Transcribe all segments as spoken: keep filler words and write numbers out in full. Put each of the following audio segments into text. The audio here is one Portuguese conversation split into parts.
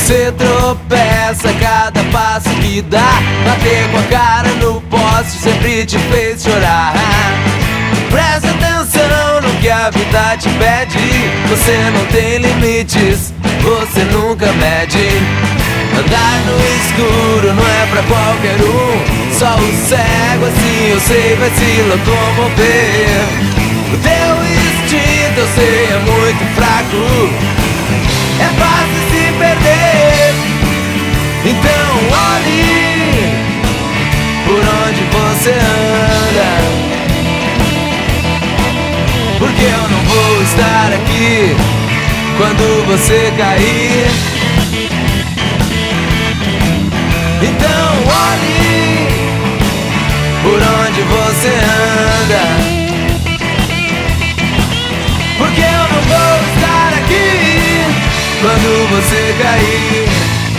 Você tropeça a cada passo que dá. Bater com a cara no poste sempre te fez chorar. Presta atenção no que a vida te pede. Você não tem limites, você nunca mede. Andar no escuro não é pra qualquer um. Só o cego assim eu sei vai se locomover. O teu instinto eu sei é muito fraco, é fácil se perder. Então olhe por onde você anda, porque eu não vou estar aqui quando você cair. Então olhe por onde você anda, porque eu não vou estar aqui quando você cair.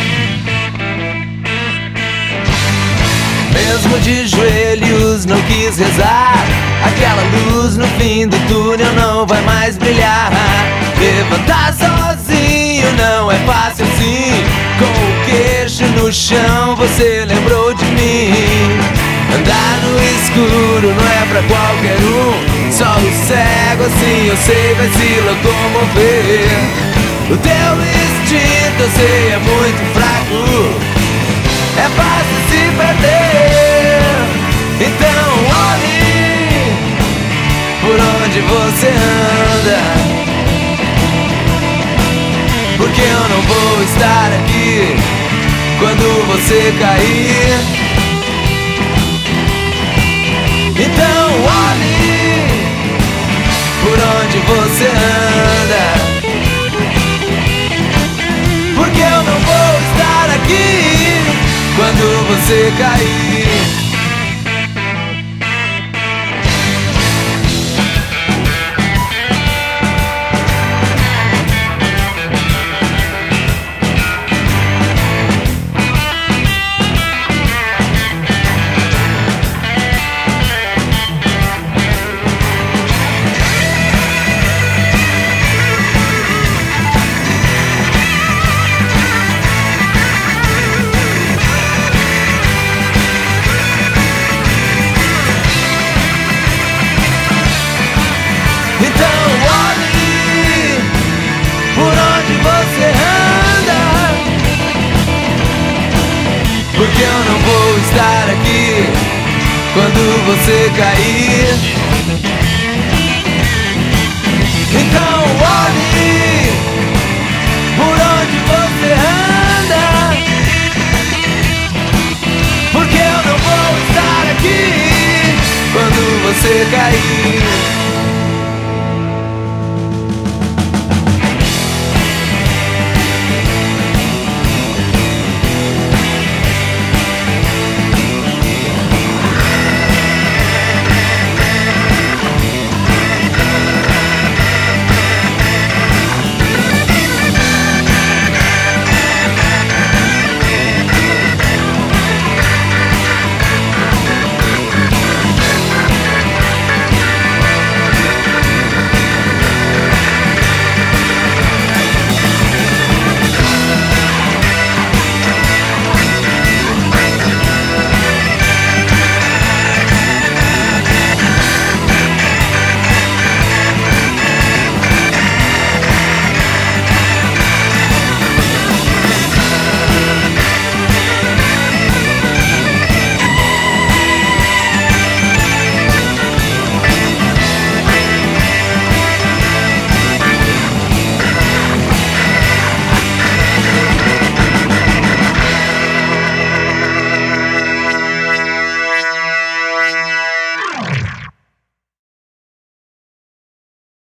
Mesmo de joelhos não quis rezar. Aquela luz no fim do túnel não vai mais brilhar. Levantar sozinho não é fácil assim. Com o queixo no chão você lembrou de mim. Andar no escuro não é pra qualquer um. Só o cego assim eu sei vai se locomover. O teu instinto eu sei é muito fraco, é fácil se perder. Então olhe por onde você anda, porque eu não vou estar aqui quando você cair. Então olhe por onde você anda, porque eu não vou estar aqui quando você cair. Porque eu não vou estar aqui quando você cair.